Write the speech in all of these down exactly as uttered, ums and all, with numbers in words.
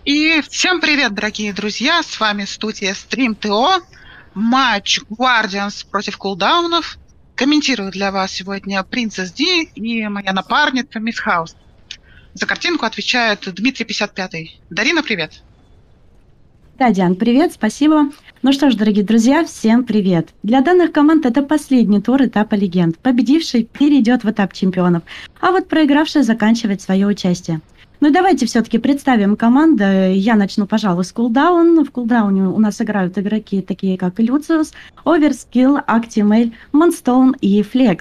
И всем привет, дорогие друзья! С вами студия Stream тэ о. Матч Guardians против кулдаунов. Комментирую для вас сегодня Princess Ди и моя напарница Мисс Хаус. За картинку отвечает Дмитрий пятьдесят пятый. Дарина, привет! Да, Диан, привет, спасибо. Ну что ж, дорогие друзья, всем привет. Для данных команд это последний тур этапа легенд. Победивший перейдет в этап чемпионов, а вот проигравший заканчивает свое участие. Ну давайте все-таки представим команды. Я начну, пожалуй, с кулдаун. В кулдауне у нас играют игроки такие, как Люциус, Overskill, Actimel, Moonstone и Flex.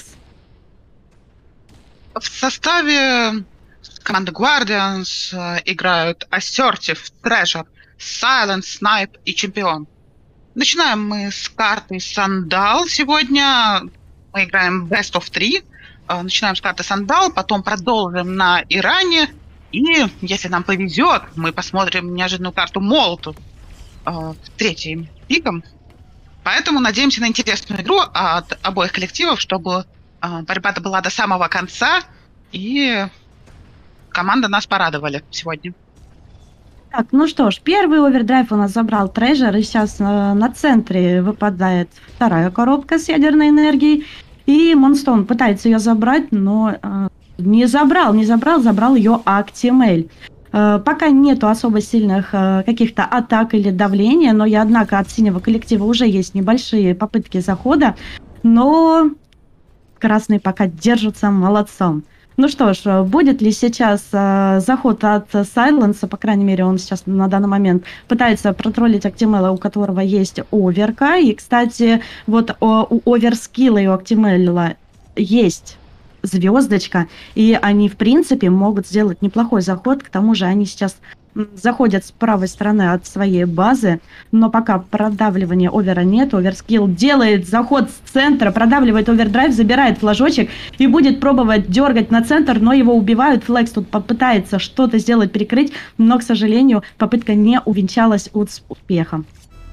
В составе команды Guardians э, играют Assertive, Treasure, Silence, Snipe и Чемпион. Начинаем мы с карты Сандал. Сегодня мы играем Best of три. Э, Начинаем с карты Сандал, потом продолжим на Иране. И, если нам повезет, мы посмотрим неожиданную карту Молоту э, третьим пиком. Поэтому надеемся на интересную игру от обоих коллективов, чтобы э, борьба была до самого конца. И команда нас порадовали сегодня. Так, ну что ж, первый овердрайв у нас забрал Treasure, и сейчас э, на центре выпадает вторая коробка с ядерной энергией. И Moonstone пытается ее забрать, но э, не забрал, не забрал, забрал ее Actimel. Э, пока нету особо сильных э, каких-то атак или давления, но и однако от синего коллектива уже есть небольшие попытки захода, но красные пока держатся молодцом. Ну что ж, будет ли сейчас э, заход от Сайленса, по крайней мере, он сейчас на данный момент пытается протроллить Актимела, у которого есть оверка. И, кстати, вот о, у оверскилла и у Актимела есть звездочка, и они, в принципе, могут сделать неплохой заход. К тому же они сейчас заходят с правой стороны от своей базы, но пока продавливания овера нет, оверскилл делает заход с центра, продавливает овердрайв, забирает флажочек и будет пробовать дергать на центр, но его убивают. Флекс тут попытается что-то сделать, перекрыть, но, к сожалению, попытка не увенчалась успехом.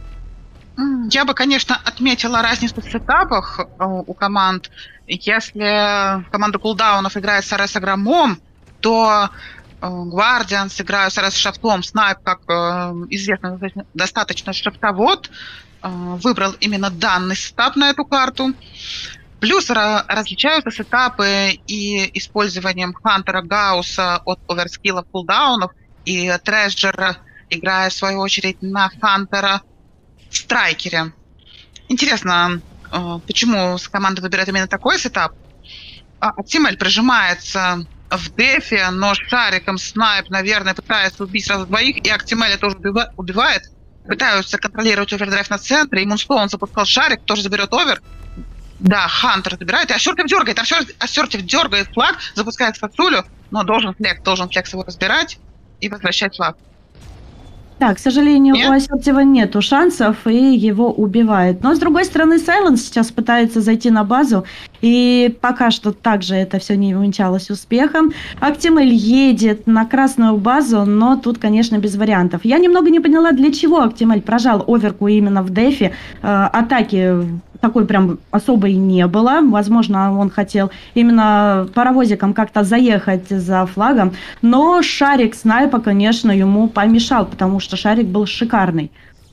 Я бы, конечно, отметила разницу в сетапах э, у команд. Если команда кулдаунов играет с эр эс-громом, то Guardians играют с эр эс-шафтом. Снайп, как э, известно, достаточно шафтовод, э, выбрал именно данный сетап на эту карту. Плюс различаются сетапы и использованием Хантера Гаусса от оверскилла кулдаунов, и Treasure играя, в свою очередь, на Хантера Страйкере. Интересно, э, почему команда выбирает именно такой сетап? Актимель прижимается в дефе, но шариком Снайп, наверное, пытается убить сразу двоих, и Актимеля тоже убивает. Пытаются контролировать овердрайв на центре, и Moonstone запускал шарик, тоже заберет овер. Да, Хантер забирает, и Assertive дергает, Assertive дергает флаг, запускает Сацулю, но должен флекс, должен флекс его разбирать и возвращать флаг. Да, к сожалению, Нет? у Асертива нету шансов, и его убивает. Но, с другой стороны, Сайленс сейчас пытается зайти на базу, и пока что также это все не увенчалось успехом. Актимель едет на красную базу, но тут, конечно, без вариантов. Я немного не поняла, для чего Актимель прожал оверку именно в дефе. Э, атаки такой прям особой не было. Возможно, он хотел именно паровозиком как-то заехать за флагом. Но шарик Снайпа, конечно, ему помешал, потому что шарик был шикарный.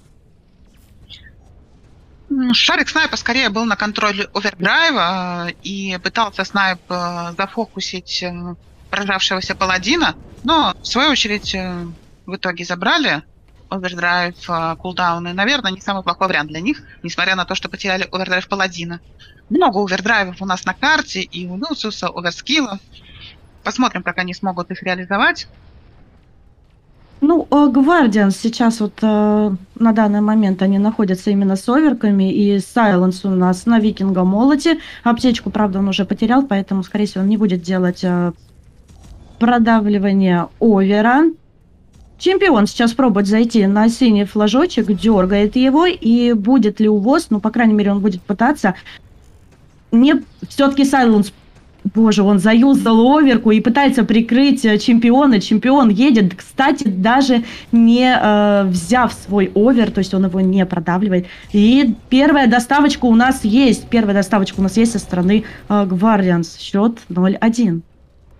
Шарик Снайпа скорее был на контроле овердрайва, и пытался Снайп э, зафокусить э, поражавшегося паладина, но, в свою очередь, э, в итоге забрали овердрайв, э, кулдауны. Наверное, не самый плохой вариант для них, несмотря на то, что потеряли овердрайв паладина. Много овердрайвов у нас на карте, и у Люциуса, оверскилла. Посмотрим, как они смогут их реализовать. Ну, Guardians сейчас вот э, на данный момент они находятся именно с оверками, и Сайленс у нас на Викинга молоте. Аптечку, правда, он уже потерял, поэтому, скорее всего, он не будет делать э, продавливание овера. Чемпион сейчас пробует зайти на синий флажочек, дергает его, и будет ли увоз, ну, по крайней мере, он будет пытаться. Не, все-таки Сайленс, боже, он заюзал оверку и пытается прикрыть чемпиона. Чемпион едет, кстати, даже не э, взяв свой овер, то есть он его не продавливает. И первая доставочка у нас есть, первая доставочка у нас есть со стороны э, Guardians, счет ноль один.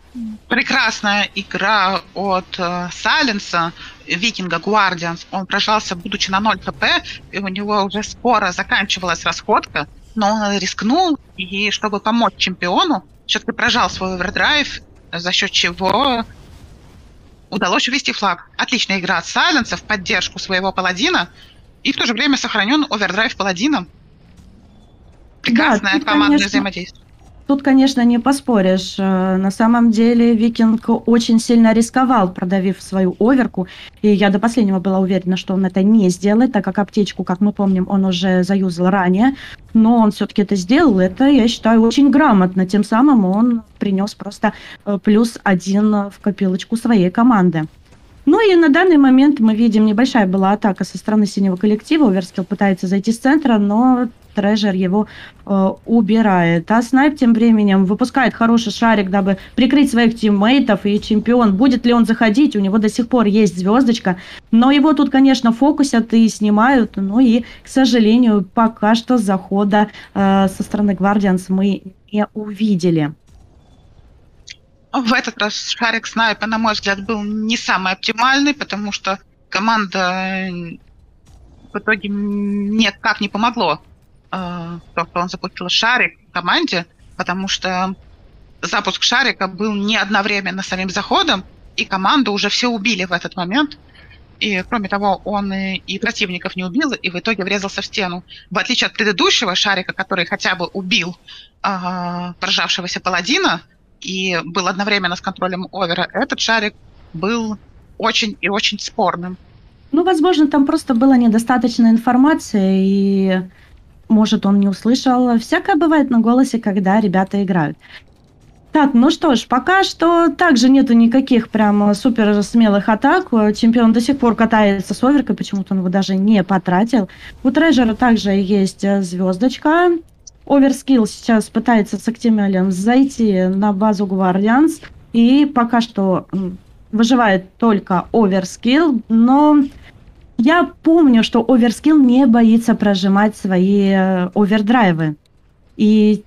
Прекрасная игра от э, Сайленса, Викинга Guardians. Он прожался, будучи на ноль хп, и у него уже скоро заканчивалась расходка, но он рискнул, и чтобы помочь чемпиону, все-таки прожал свой овердрайв, за счет чего удалось увести флаг. Отличная игра от Сайленса в поддержку своего паладина, и в то же время сохранен овердрайв паладином. Прекрасное Да, тут, командное конечно, взаимодействие. тут, конечно, не поспоришь. Э, На самом деле Викинг очень сильно рисковал, продавив свою оверку. И я до последнего была уверена, что он это не сделает, так как аптечку, как мы помним, он уже заюзал ранее. Но он все-таки это сделал. Это, я считаю, очень грамотно. Тем самым он принес просто э, плюс один в копилочку своей команды. Ну и на данный момент мы видим, небольшая была атака со стороны синего коллектива. Оверскилл пытается зайти с центра, но Трежер его э, убирает. А Снайп тем временем выпускает хороший шарик, дабы прикрыть своих тиммейтов. И чемпион, будет ли он заходить, у него до сих пор есть звездочка. Но его тут, конечно, фокусят и снимают. Ну и, к сожалению, пока что захода э, со стороны Guardians мы не увидели. В этот раз шарик снайпа, на мой взгляд, был не самый оптимальный, потому что команда э, в итоге никак не помогло э, то, что он запустил шарик команде, потому что запуск шарика был не одновременно с самим заходом, и команду уже все убили в этот момент. И, кроме того, он и, и противников не убил, и в итоге врезался в стену. В отличие от предыдущего шарика, который хотя бы убил э, поражавшегося паладина, и был одновременно с контролем овера, этот шарик был очень и очень спорным. Ну, возможно, там просто было недостаточно информации, и, может, он не услышал. Всякое бывает на голосе, когда ребята играют. Так, ну что ж, пока что также нету никаких прям супер смелых атак. Чемпион до сих пор катается с оверкой, почему-то он его даже не потратил. У Трежера также есть звездочка. Оверскилл сейчас пытается с Актимелем зайти на базу Guardians. И пока что выживает только Оверскилл. Но я помню, что Оверскилл не боится прожимать свои овердрайвы. И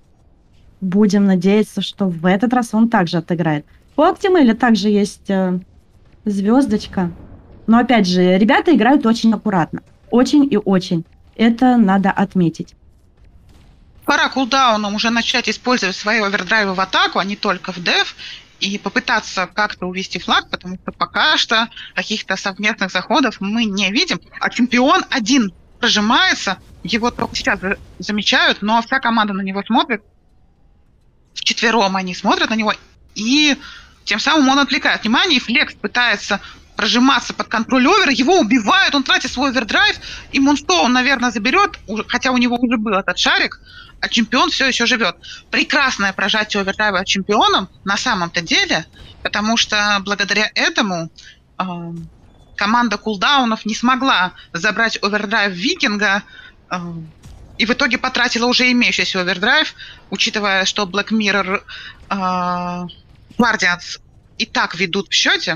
будем надеяться, что в этот раз он также отыграет. У Актимеля также есть э, звездочка. Но опять же, ребята играют очень аккуратно. Очень и очень. Это надо отметить. Пора кулдауном уже начать использовать свои овердрайвы в атаку, а не только в деф, и попытаться как-то увести флаг, потому что пока что каких-то совместных заходов мы не видим. А чемпион один прожимается, его только сейчас замечают, но вся команда на него смотрит. Вчетвером они смотрят на него, и тем самым он отвлекает внимание, и Флекс пытается прожиматься под контроль овера, его убивают, он тратит свой овердрайв, и Мунстоун, наверное, заберет, хотя у него уже был этот шарик, а чемпион все еще живет. Прекрасное прожатие овердрайва чемпионом на самом-то деле, потому что благодаря этому э, команда кулдаунов не смогла забрать овердрайв Викинга, э, и в итоге потратила уже имеющийся овердрайв, учитывая, что Black Mirror э, Guardians и так ведут в счете.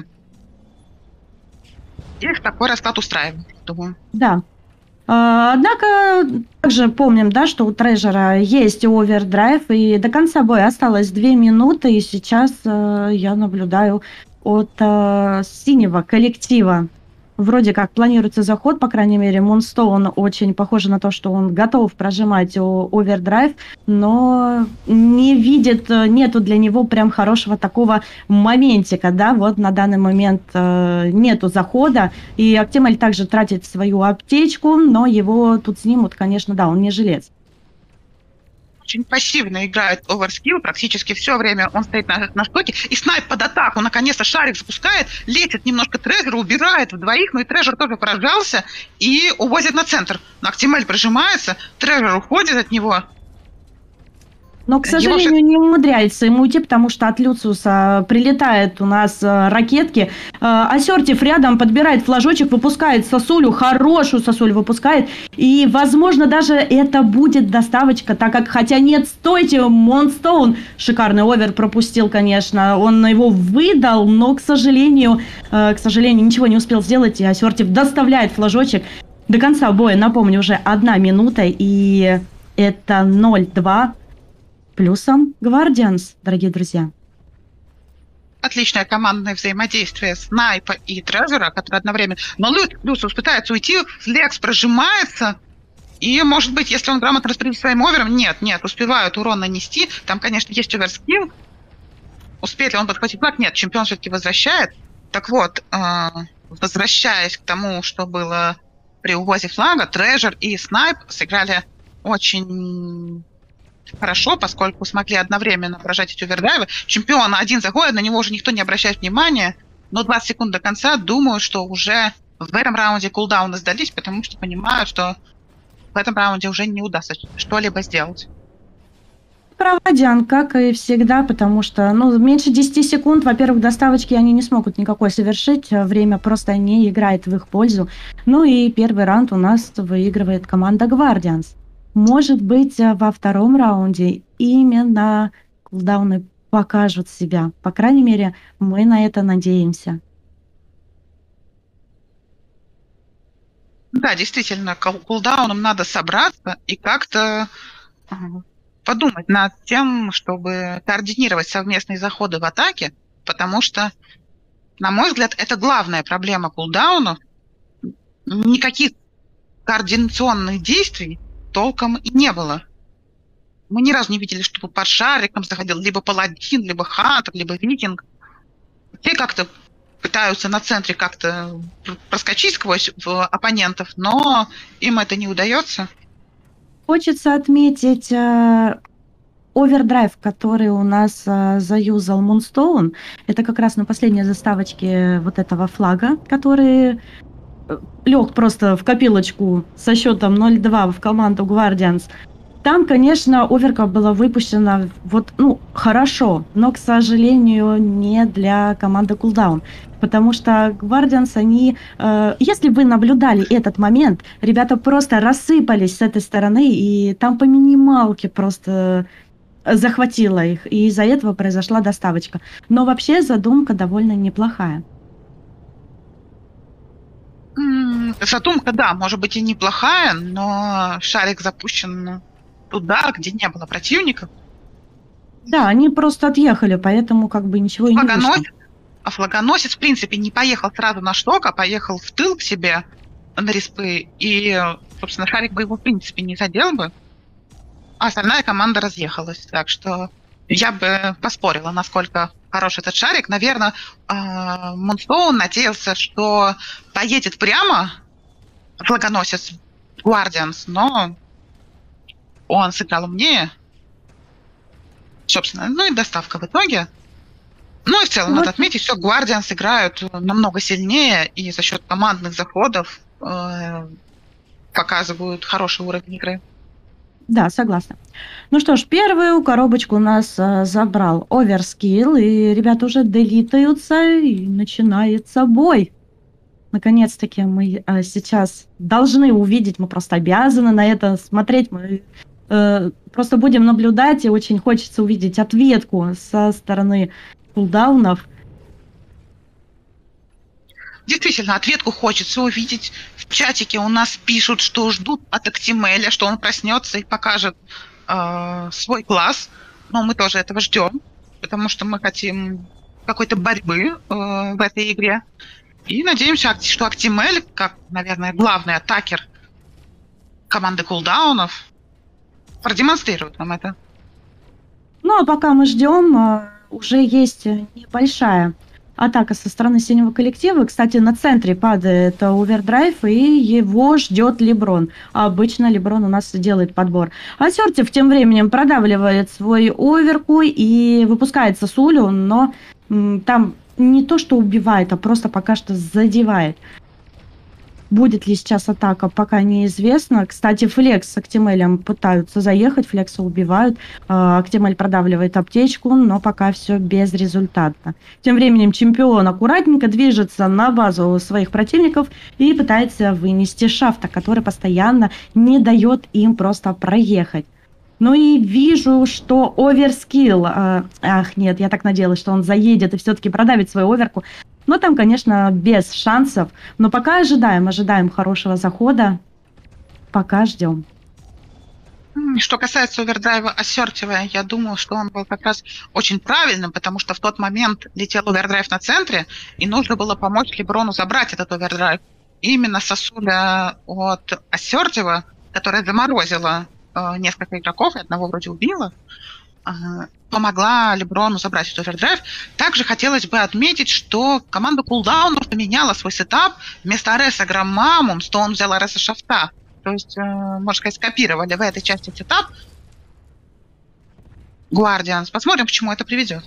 Их такой расклад устраивает, думаю. Да. А, однако, также помним, да, что у Трежера есть овердрайв, и до конца боя осталось две минуты, и сейчас э, я наблюдаю от э, синего коллектива. Вроде как планируется заход, по крайней мере, Мунстоун очень похоже на то, что он готов прожимать овердрайв, но не видит, нету для него прям хорошего такого моментика, да, вот на данный момент э, нету захода, и Актимель также тратит свою аптечку, но его тут снимут, конечно, да, он не жилец. Очень пассивно играет Оверскилл, практически все время он стоит на, на стойке, и снайп под атаку, наконец-то шарик запускает, летит немножко Трежера, убирает в двоих, но и Трежер тоже поражался и увозит на центр. Но Актимель прижимается, Трежер уходит от него. Но, к сожалению, не умудряется ему уйти, потому что от Люциуса прилетает у нас э, ракетки. Э, Ассертив рядом подбирает флажочек, выпускает сосулю, хорошую сосулю выпускает. И, возможно, даже это будет доставочка, так как, хотя нет, стойте, Мунстоун шикарный овер пропустил, конечно. Он его выдал, но, к сожалению, э, к сожалению, ничего не успел сделать. И Ассертив доставляет флажочек. До конца боя, напомню, уже одна минута, и это ноль два. Плюсом Guardians, дорогие друзья. отличное командное взаимодействие Снайпа и Трежера, которые одновременно... Но Лю- Люциус пытается уйти, Лекс прожимается, и, может быть, если он грамотно распределит своим овером, нет, нет, успевают урон нанести. Там, конечно, есть оверскилл. Успеет ли он подхватить флаг? Нет, чемпион все-таки возвращает. Так вот, э, возвращаясь к тому, что было при увозе флага, Трежер и Снайп сыграли очень хорошо, поскольку смогли одновременно прожать эти овердрайвы. Чемпион один заходит, на него уже никто не обращает внимания, но двадцать секунд до конца, думаю, что уже в этом раунде кулдауны сдались, потому что понимают, что в этом раунде уже не удастся что-либо сделать. Проводян, как и всегда, потому что, ну, меньше десяти секунд, во-первых, доставочки они не смогут никакой совершить, время просто не играет в их пользу. Ну и первый раунд у нас выигрывает команда Guardians. Может быть, во втором раунде именно кулдауны покажут себя. По крайней мере, мы на это надеемся. Да, действительно, кул- кулдауном надо собраться и как-то э, подумать над тем, чтобы координировать совместные заходы в атаке, потому что, на мой взгляд, это главная проблема кулдауна. Никаких координационных действий толком и не было. Мы ни разу не видели, чтобы под шариком заходил либо паладин, либо хантер, либо викинг. Все как-то пытаются на центре как-то пр- проскочить сквозь в оппонентов, но им это не удается. Хочется отметить э, овердрайв, который у нас э, заюзал Мунстоун. Это как раз на последней заставочке вот этого флага, который лег просто в копилочку со счетом ноль два в команду Guardians. Там, конечно, оверка была выпущена вот, ну, хорошо, но, к сожалению, не для команды Cooldown. Потому что Guardians, они... э, если вы наблюдали этот момент, ребята просто рассыпались с этой стороны, и там по минималке просто захватило их, и из-за этого произошла доставочка. Но вообще задумка довольно неплохая. М, Задумка, да, может быть и неплохая, но шарик запущен туда, где не было противников. Да, они просто отъехали, поэтому как бы ничего и не вышло. Флагоносец, а флагоносец, в принципе, не поехал сразу на шток, а поехал в тыл к себе на респы, и, собственно, шарик бы его, в принципе, не задел бы, а остальная команда разъехалась. Так что я бы поспорила, насколько хорош этот шарик. Наверное, Мунстоун надеялся, что поедет прямо флагоносец Guardians, но он сыграл умнее. Собственно, ну и доставка в итоге. Ну и в целом, Вот. надо отметить, что Guardians играют намного сильнее и за счет командных заходов э, показывают хороший уровень игры. Да, согласна. Ну что ж, первую коробочку у нас э, забрал Оверскилл, и ребята уже делитаются, и начинается бой. Наконец-таки мы э, сейчас должны увидеть, мы просто обязаны на это смотреть, мы э, просто будем наблюдать, и очень хочется увидеть ответку со стороны кулдаунов. Действительно, ответку хочется увидеть. В чатике у нас пишут, что ждут от Актимеля, что он проснется и покажет э, свой класс. Но мы тоже этого ждем, потому что мы хотим какой-то борьбы э, в этой игре. И надеемся, что Актимель, как, наверное, главный атакер команды кулдаунов, продемонстрирует нам это. Ну а пока мы ждем, э, уже есть небольшая атака со стороны синего коллектива. Кстати, на центре падает овердрайв, и его ждет Леброн. А обычно Леброн у нас делает подбор. Ассертив тем временем продавливает свой оверку и выпускает сосулю, но м, там не то, что убивает, а просто пока что задевает. Будет ли сейчас атака, пока неизвестно. Кстати, Флекс с Актимелем пытаются заехать, Флекса убивают. Э, Актимель продавливает аптечку, но пока все безрезультатно. Тем временем чемпион аккуратненько движется на базу своих противников и пытается вынести шафта, который постоянно не дает им просто проехать. Ну и вижу, что оверскилл. э, Ах, нет, я так надеялась, что он заедет и все-таки продавит свою оверку. Но там, конечно, без шансов. Но пока ожидаем, ожидаем хорошего захода. Пока ждем. Что касается овердрайва Ассертива, я думаю, что он был как раз очень правильным, потому что в тот момент летел овердрайв на центре, и нужно было помочь Леброну забрать этот овердрайв. И именно сосуля от Ассертива, которая заморозила э, несколько игроков, и одного вроде убила, э, помогла Леброну забрать этот овердрайв. Также хотелось бы отметить, что команда кулдаунов поменяла свой сетап. Вместо Ареса Громмамум, что он взял Ареса Шафта. То есть, э, можно сказать, скопировали в этой части сетап Guardians. Посмотрим, к чему это приведет.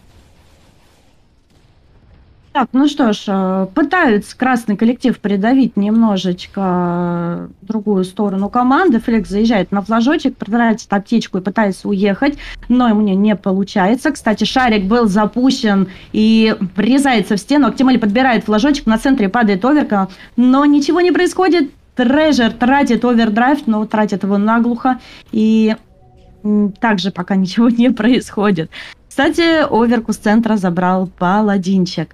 Так, ну что ж, э, пытаются красный коллектив придавить немножечко другую сторону команды. Флекс заезжает на флажочек, протратит аптечку и пытается уехать, но ему не получается. Кстати, шарик был запущен и врезается в стену. Актимель подбирает флажочек, на центре падает оверка, но ничего не происходит. Трежер тратит овердрайв, но тратит его наглухо, и также пока ничего не происходит. Кстати, оверку с центра забрал паладинчик.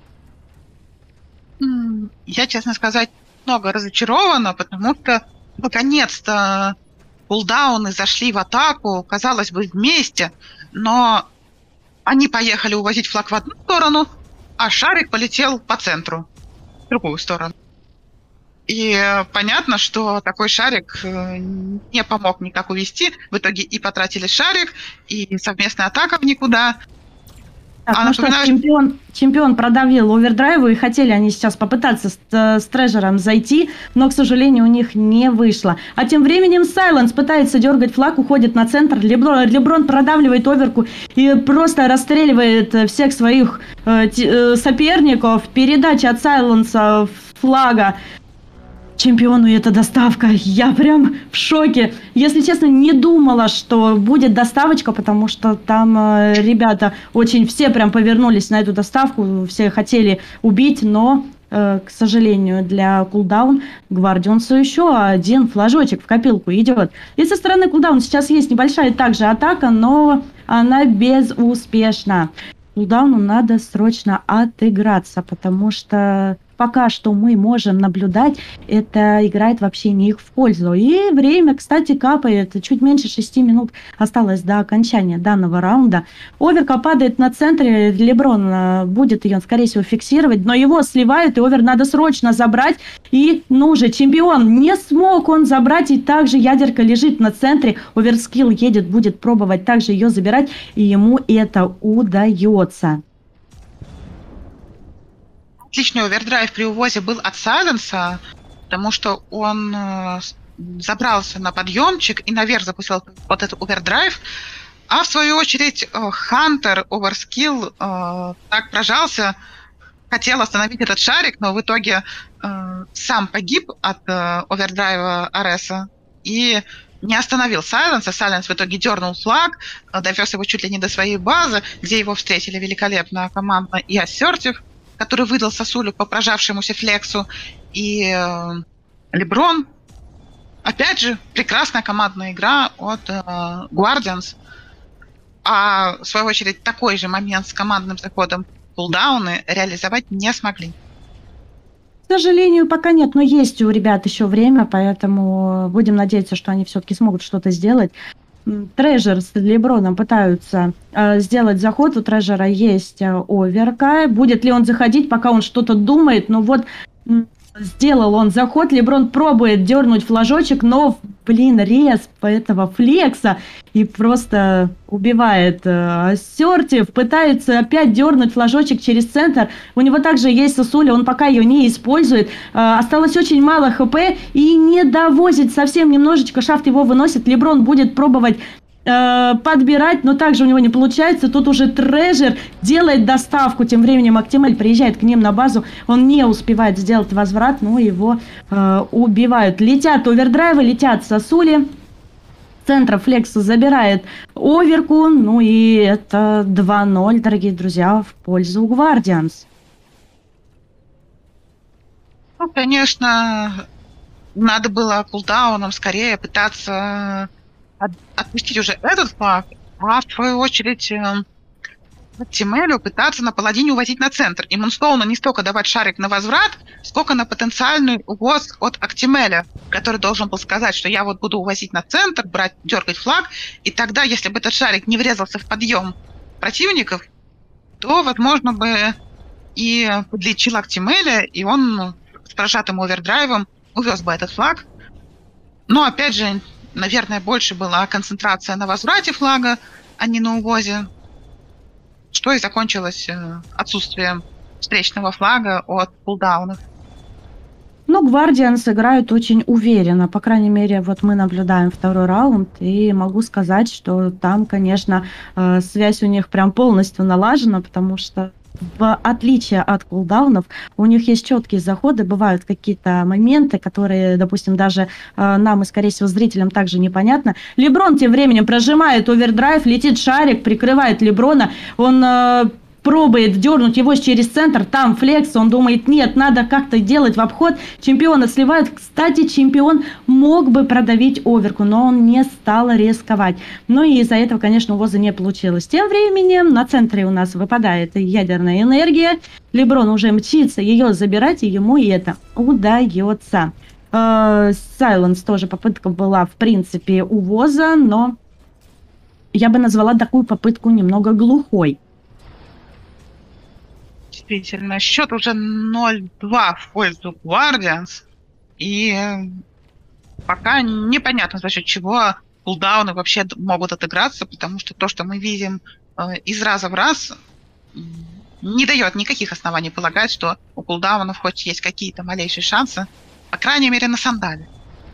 Я, честно сказать, много разочарована, потому что наконец-то кулдауны зашли в атаку, казалось бы, вместе, но они поехали увозить флаг в одну сторону, а шарик полетел по центру, в другую сторону. И понятно, что такой шарик не помог никак увести. В итоге и потратили шарик, и совместная атака в никуда. Так, а ну напоминаю... что, чемпион, чемпион продавил овердрайву, и хотели они сейчас попытаться с, с Трежером зайти, но, к сожалению, у них не вышло. А тем временем Сайленс пытается дергать флаг, уходит на центр. Леброн, Леброн продавливает оверку и просто расстреливает всех своих э, т, э, соперников. Передача от Сайленса флага чемпиону, и эта доставка. Я прям в шоке. Если честно, не думала, что будет доставочка, потому что там э, ребята очень все прям повернулись на эту доставку, все хотели убить, но, э, к сожалению, для кулдаун Гвардионсу еще один флажочек в копилку идет. И со стороны кулдаун сейчас есть небольшая также атака, но она безуспешна. Кулдауну надо срочно отыграться, потому что пока что мы можем наблюдать, это играет вообще не их в пользу. И время, кстати, капает. Чуть меньше шести минут осталось до окончания данного раунда. Оверка падает на центре. Леброн будет ее, скорее всего, фиксировать, но его сливают, и овер надо срочно забрать. И, ну же, чемпион, не смог он забрать, и также ядерка лежит на центре. Оверскилл едет, будет пробовать также ее забирать, и ему это удается. Отличный овердрайв при увозе был от Сайленса, потому что он э, забрался на подъемчик и наверх запустил вот этот овердрайв. А в свою очередь Хантер, Оверскилл, э, так прожался, хотел остановить этот шарик, но в итоге э, сам погиб от э, овердрайва Ареса и не остановил Сайленса. Сайленс в итоге дернул флаг, довез его чуть ли не до своей базы, где его встретили великолепно командно и Ассертив, который выдал сосулю по прожавшемуся флексу, и э, Леброн. Опять же, прекрасная командная игра от э, Guardians. А, в свою очередь, такой же момент с командным заходом кулдауны реализовать не смогли. К сожалению, пока нет, но есть у ребят еще время, поэтому будем надеяться, что они все-таки смогут что-то сделать. Трежер с Леброном пытаются э, сделать заход. У Трежера есть э, оверка. Будет ли он заходить, пока он что-то думает? Ну вот, м, сделал он заход. Леброн пробует дернуть флажочек, но, блин, рез этого флекса и просто убивает э, Ассертив. Пытается опять дернуть флажочек через центр. У него также есть сосуля, он пока ее не использует. Э, осталось очень мало хп и не довозит совсем немножечко. Шафт его выносит. Леброн будет пробовать э, подбирать, но также у него не получается. Тут уже Трежер делает доставку. Тем временем Актимель приезжает к ним на базу. Он не успевает сделать возврат, но его э, убивают. Летят овердрайвы, летят сосули. Центра Флекс забирает оверку. Ну и это два ноль, дорогие друзья, в пользу Guardians. Ну, конечно, надо было кулдауном скорее пытаться от, отпустить уже этот флаг, а в свою очередь Тимелю пытаться на паладине увозить на центр. И Мунстоуну не столько давать шарик на возврат, сколько на потенциальный увоз от Актимеля, который должен был сказать, что я вот буду увозить на центр, брать, дергать флаг, и тогда, если бы этот шарик не врезался в подъем противников, то, возможно, бы и подлечил Актимеля, и он с прожатым овердрайвом увез бы этот флаг. Но, опять же, наверное, больше была концентрация на возврате флага, а не на увозе, что и закончилось э, отсутствием встречного флага от кулдаунов. Ну, Гвардианс играют очень уверенно. По крайней мере, вот мы наблюдаем второй раунд, и могу сказать, что там, конечно, э, связь у них прям полностью налажена, потому что в отличие от кулдаунов, у них есть четкие заходы, бывают какие-то моменты, которые, допустим, даже э, нам и, скорее всего, зрителям также непонятно. Леброн тем временем прожимает овердрайв, летит шарик, прикрывает Леброна, он э, пробует дернуть его через центр, там флекс, он думает, нет, надо как-то делать в обход, чемпиона сливают. Кстати, чемпион мог бы продавить оверку, но он не стал рисковать. Ну и из-за этого, конечно, у Воза не получилось. Тем временем на центре у нас выпадает ядерная энергия, Леброн уже мчится ее забирать, и ему это удается. Сайленс тоже попытка была, в принципе, у Воза, но я бы назвала такую попытку немного глухой. Действительно, счет уже ноль-два в пользу Guardians. И пока непонятно, за счет чего кулдауны вообще могут отыграться, потому что то, что мы видим э, из раза в раз, не дает никаких оснований полагать, что у кулдаунов хоть есть какие-то малейшие шансы, по крайней мере, на сандале.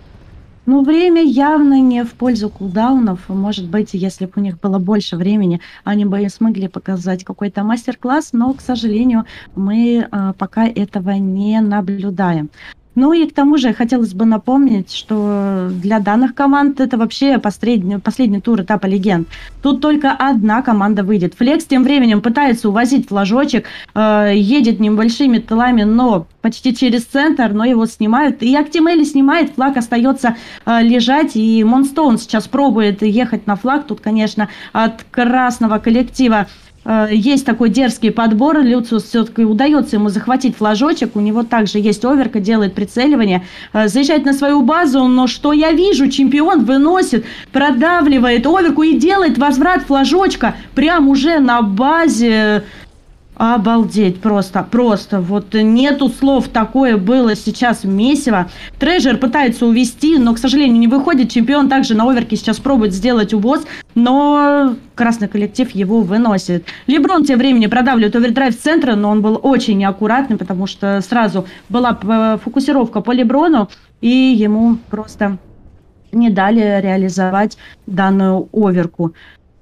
Ну, время явно не в пользу кулдаунов. Может быть, если бы у них было больше времени, они бы и смогли показать какой-то мастер-класс, но, к сожалению, мы э, пока этого не наблюдаем. Ну и к тому же хотелось бы напомнить, что для данных команд это вообще последний, последний тур этапа легенд. Тут только одна команда выйдет. Флекс тем временем пытается увозить флажочек, э, едет небольшими тылами, но почти через центр, но его снимают. И Актимели снимает, флаг остается э, лежать, и Монстоун сейчас пробует ехать на флаг. Тут, конечно, от красного коллектива есть такой дерзкий подбор. Люциус все-таки удается ему захватить флажочек. У него также есть оверка, делает прицеливание. Заезжает на свою базу, но что я вижу? Чемпион выносит, продавливает оверку и делает возврат флажочка прям уже на базе. Обалдеть, просто, просто, вот нету слов, такое было сейчас месиво. Трежер пытается увести, но, к сожалению, не выходит. Чемпион также на оверке сейчас пробует сделать увоз, но красный коллектив его выносит. Леброн тем временем продавливает овердрайв с центра, но он был очень неаккуратный, потому что сразу была фокусировка по Леброну, и ему просто не дали реализовать данную оверку.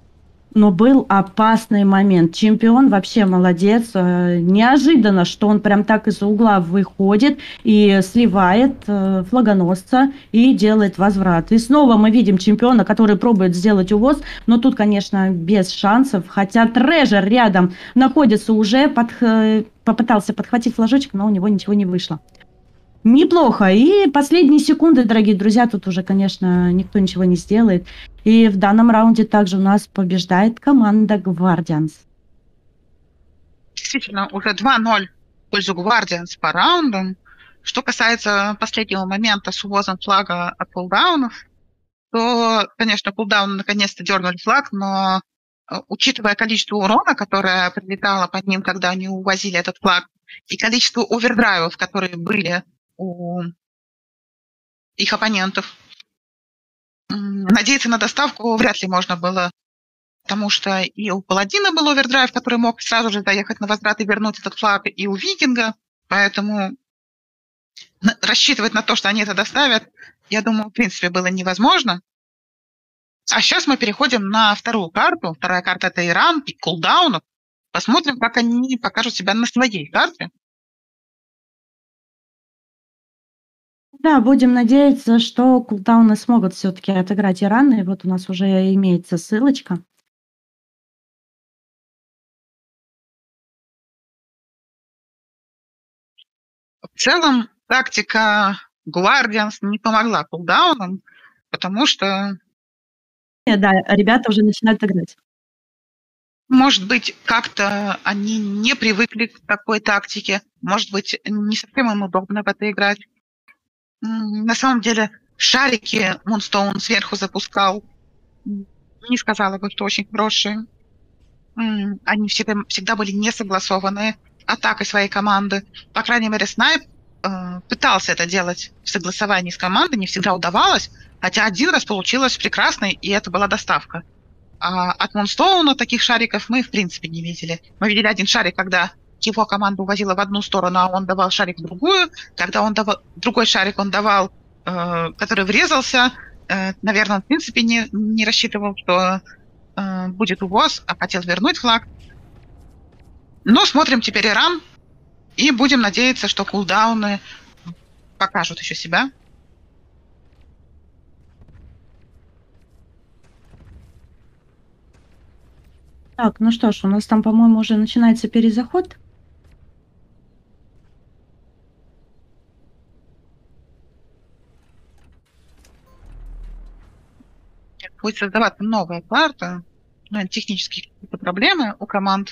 Но был опасный момент. Чемпион вообще молодец. Неожиданно, что он прям так из-за угла выходит и сливает флагоносца и делает возврат. И снова мы видим чемпиона, который пробует сделать увоз, но тут, конечно, без шансов. Хотя Трежер рядом находится уже, под, попытался подхватить флажочек, но у него ничего не вышло. Неплохо. И последние секунды, дорогие друзья, тут уже, конечно, никто ничего не сделает. И в данном раунде также у нас побеждает команда Guardians. Действительно, уже два-ноль в пользу Guardians по раундам. Что касается последнего момента с увозом флага от кулдаунов, то, конечно, кулдауны наконец-то дернули флаг, но учитывая количество урона, которое прилетало под ним, когда они увозили этот флаг, и количество овердрайвов, которые были у их оппонентов, надеяться на доставку вряд ли можно было, потому что и у Паладина был овердрайв, который мог сразу же доехать на возврат и вернуть этот флаг, и у Викинга, поэтому рассчитывать на то, что они это доставят, я думаю, в принципе, было невозможно. А сейчас мы переходим на вторую карту. Вторая карта — это Иран, пик кулдаунов. Посмотрим, как они покажут себя на своей карте. Да, будем надеяться, что кулдауны смогут все-таки отыграть Иран. И вот у нас уже имеется ссылочка. В целом, тактика Guardians не помогла кулдаунам, потому что... Да, ребята уже начинают играть. Может быть, как-то они не привыкли к такой тактике. Может быть, не совсем им удобно в это играть. На самом деле, шарики Мунстоун сверху запускал. Не сказала бы, что очень хорошие. Они всегда, всегда были не согласованы атакой своей команды. По крайней мере, Снайп э, пытался это делать в согласовании с командой, не всегда удавалось, хотя один раз получилось прекрасно, и это была доставка. А от Мунстоуна таких шариков мы, в принципе, не видели. Мы видели один шарик, когда его команда увозила в одну сторону, а он давал шарик в другую. Когда он давал другой шарик, он давал, э, который врезался. Э, наверное, он, в принципе, не, не рассчитывал, что э, будет увоз, а хотел вернуть флаг. Но смотрим теперь Иран и будем надеяться, что кулдауны покажут еще себя. Так, ну что ж, у нас там, по-моему, уже начинается перезаход. Будет создаваться новая карта. Ну, технические какие-то проблемы у команд.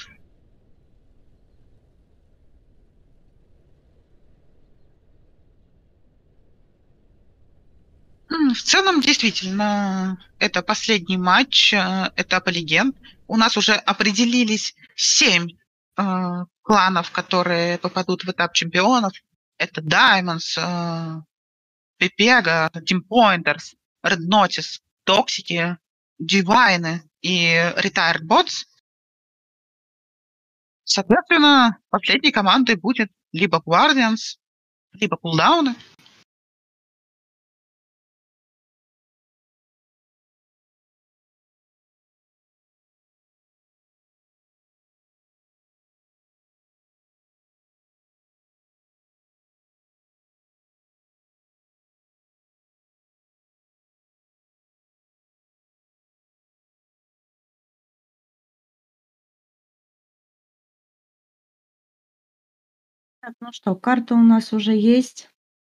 В целом, действительно, это последний матч этапа легенд. У нас уже определились семь э, кланов, которые попадут в этап чемпионов. Это Diamonds, э, Pepega, Team Pointers, Red Notice, Toxicity, Divine и Retired Bots. Соответственно, последней командой будет либо Guardians, либо кулдауны. Так, ну что, карта у нас уже есть.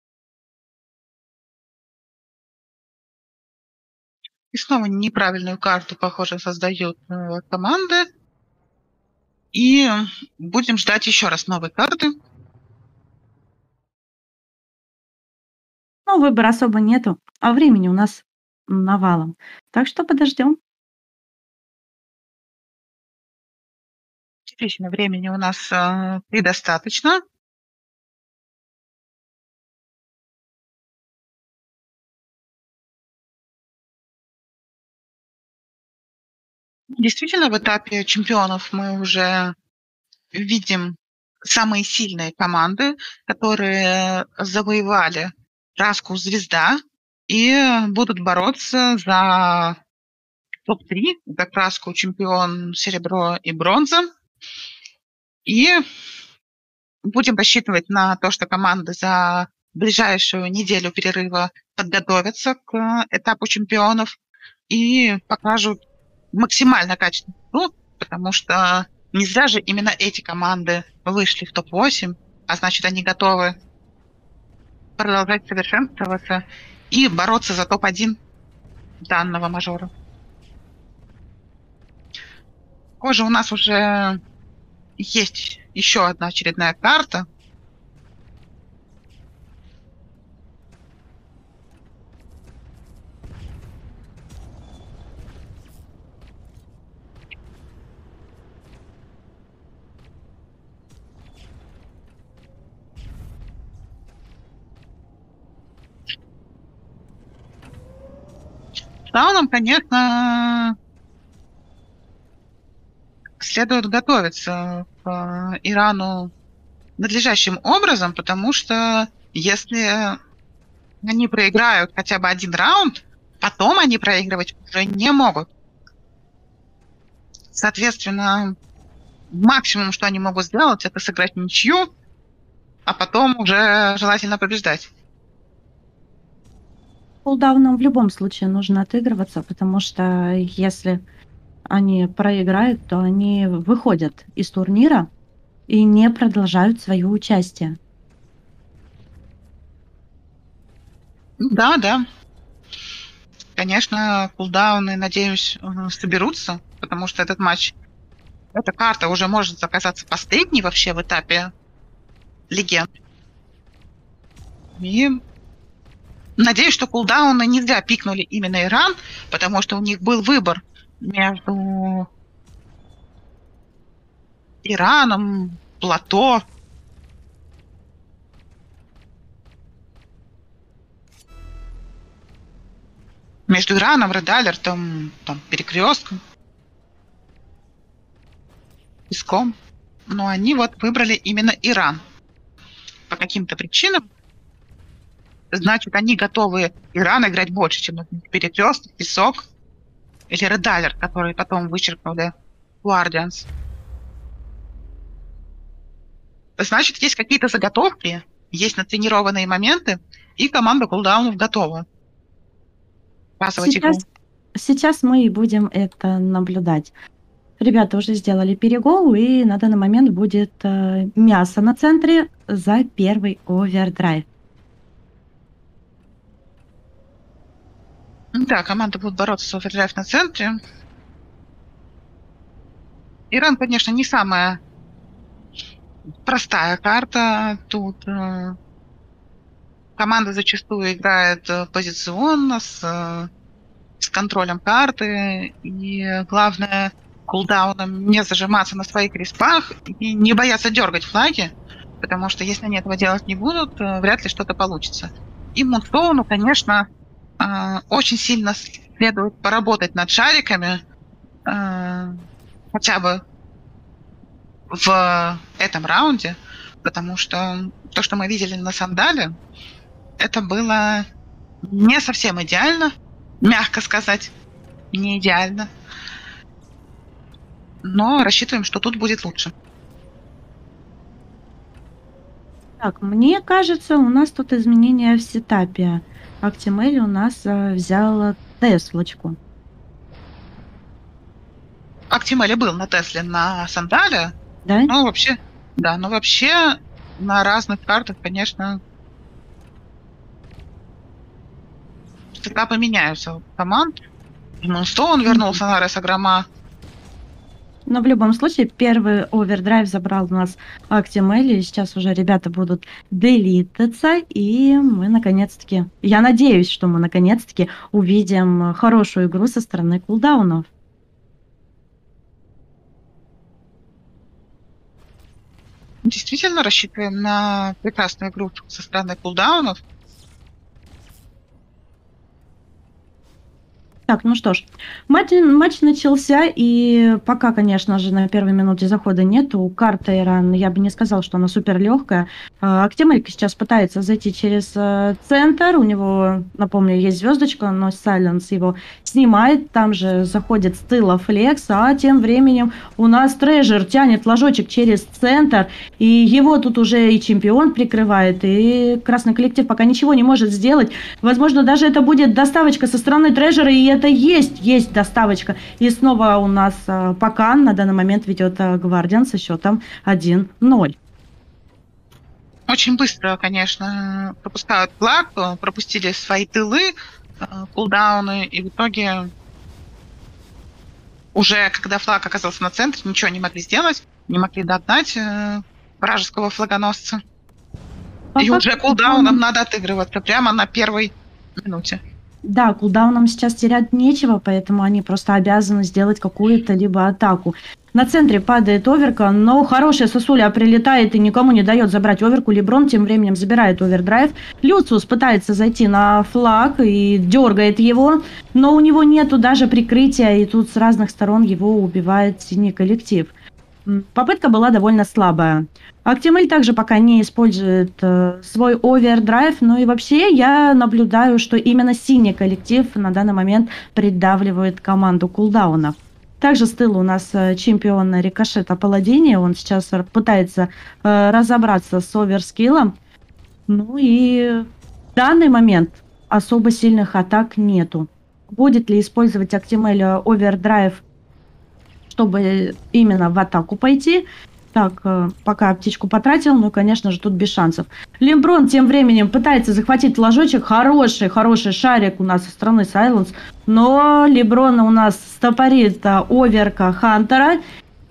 И снова неправильную карту, похоже, создают э, команды. И будем ждать еще раз новой карты. Ну, выбора особо нету, а времени у нас навалом. Так что подождем. Действительно, времени у нас э, предостаточно. Действительно, в этапе чемпионов мы уже видим самые сильные команды, которые завоевали краску «Звезда» и будут бороться за топ три, за краску чемпион серебро и бронза. И будем рассчитывать на то, что команды за ближайшую неделю перерыва подготовятся к этапу чемпионов и покажут максимально качественную игру, потому что не зря же именно эти команды вышли в топ восемь, а значит, они готовы продолжать совершенствоваться и бороться за топ один данного мажора. Позже у нас уже есть еще одна очередная карта. Да, нам, конечно, следует готовиться к Ирану надлежащим образом, потому что если они проиграют хотя бы один раунд, потом они проигрывать уже не могут. Соответственно, максимум, что они могут сделать, это сыграть ничью, а потом уже желательно побеждать. Кулдауном в любом случае нужно отыгрываться, потому что если они проиграют, то они выходят из турнира и не продолжают свое участие. Да, да. Конечно, кулдауны, надеюсь, соберутся, потому что этот матч эта карта уже может оказаться последней вообще в этапе легенд. И надеюсь, что кулдауны не зря пикнули именно Иран, потому что у них был выбор между Ираном, Плато. Между Ираном, Ред Алертом, там, Перекрестком, Песком. Но они вот выбрали именно Иран. По каким-то причинам. Значит, они готовы Иран играть больше, чем Перекресток, Песок или Ред Алерт, которые потом вычеркнули Guardians. Значит, есть какие-то заготовки, есть натренированные моменты, и команда кулдаунов готова показывать игру. Сейчас, сейчас мы и будем это наблюдать. Ребята уже сделали перегол, и на данный момент будет э, мясо на центре за первый овердрайв. Да, команды будут бороться с овердрайв на центре. Иран, конечно, не самая простая карта. Тут э, команда зачастую играет э, позиционно, с, э, с контролем карты. И главное, кулдауном не зажиматься на своих респах и не бояться дергать флаги, потому что если они этого делать не будут, э, вряд ли что-то получится. И Мунстоуну, конечно, э, очень сильно следует поработать над шариками, э, хотя бы в этом раунде, потому что то, что мы видели на Сандале, это было не совсем идеально, мягко сказать, не идеально. Но рассчитываем, что тут будет лучше. Так, мне кажется, у нас тут изменения в сетапе. Актимель у нас э, взял Теслочку. Актимель был на Тесле на Сандале. Да? Ну, вообще, да, но вообще на разных картах, конечно, сетапы меняются у команд. Мунстоун вернулся на Ресаграма. Но в любом случае, первый овердрайв забрал у нас Актимель, и сейчас уже ребята будут делитаться, и мы наконец-таки, я надеюсь, что мы наконец-таки увидим хорошую игру со стороны кулдаунов. Действительно рассчитываем на прекрасную игру со стороны кулдаунов. Так, ну что ж, матч, матч начался, и пока, конечно же, на первой минуте захода нету. Карта Иран, я бы не сказала, что она супер легкая. Актимель сейчас пытается зайти через э, центр, у него, напомню, есть звездочка, но Сайленс его снимает, там же заходит с тыла Флекс, а тем временем у нас Трежер тянет флажочек через центр, и его тут уже и чемпион прикрывает, и красный коллектив пока ничего не может сделать. Возможно, даже это будет доставочка со стороны Трежера, и это есть, есть доставочка. И снова у нас э, пока на данный момент ведет э, Guardian со счетом один ноль. Очень быстро, конечно, пропускают флаг, пропустили свои тылы, кулдауны, и в итоге уже, когда флаг оказался на центре, ничего не могли сделать, не могли догнать э, вражеского флагоносца. А и уже кулдауном надо отыгрываться прямо на первой минуте. Да, кулдаунам сейчас терять нечего, поэтому они просто обязаны сделать какую-то либо атаку. На центре падает оверка, но хорошая сосуля прилетает и никому не дает забрать оверку. Леброн тем временем забирает овердрайв. Люциус пытается зайти на флаг и дергает его, но у него нету даже прикрытия, и тут с разных сторон его убивает синий коллектив. Попытка была довольно слабая. Актимель также пока не использует э, свой овердрайв, но и вообще я наблюдаю, что именно синий коллектив на данный момент придавливает команду кулдаунов. Также с тыла у нас э, чемпион Рикошета Паладини, он сейчас пытается э, разобраться с оверскиллом. Ну и в данный момент особо сильных атак нету. Будет ли использовать Актимель овердрайв, чтобы именно в атаку пойти? Так, пока птичку потратил, ну, конечно же, тут без шансов. Леброн тем временем пытается захватить флажочек. Хороший, хороший шарик у нас со стороны Сайленс. Но Леброн у нас стопорит оверка Хантера.